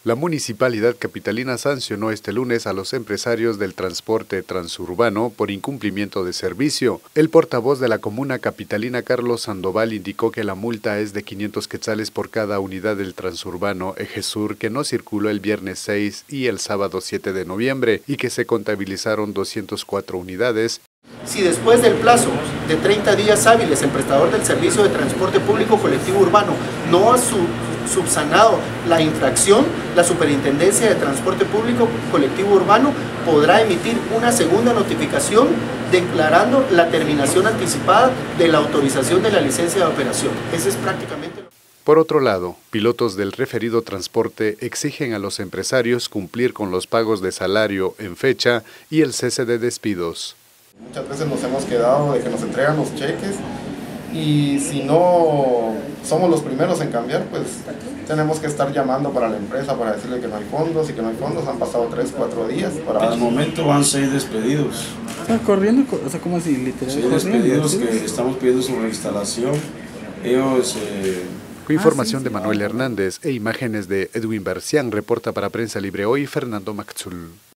La municipalidad capitalina sancionó este lunes a los empresarios del transporte transurbano por incumplimiento de servicio. El portavoz de la comuna capitalina, Carlos Sandoval, indicó que la multa es de 500 quetzales por cada unidad del transurbano Eje Sur que no circuló el viernes 6 y el sábado 7 de noviembre y que se contabilizaron 204 unidades. Si después del plazo de 30 días hábiles el prestador del servicio de transporte público colectivo urbano no ha subsanado la infracción, la Superintendencia de Transporte Público Colectivo Urbano podrá emitir una segunda notificación declarando la terminación anticipada de la autorización de la licencia de operación. Ese es prácticamente lo... Por otro lado, pilotos del referido transporte exigen a los empresarios cumplir con los pagos de salario en fecha y el cese de despidos. Muchas veces nos hemos quedado de que nos entregan los cheques y si no somos los primeros en cambiar, pues tenemos que estar llamando para la empresa para decirle que no hay fondos y que no hay fondos. Han pasado 3 o 4 días. Al momento van 6 despedidos. ¿Están corriendo? O sea, ¿cómo así? Literal. 6 despedidos que estamos pidiendo su reinstalación. Ellos... Con información de Manuel Hernández e imágenes de Edwin Bercián, reporta para Prensa Libre Hoy Fernando Maxul.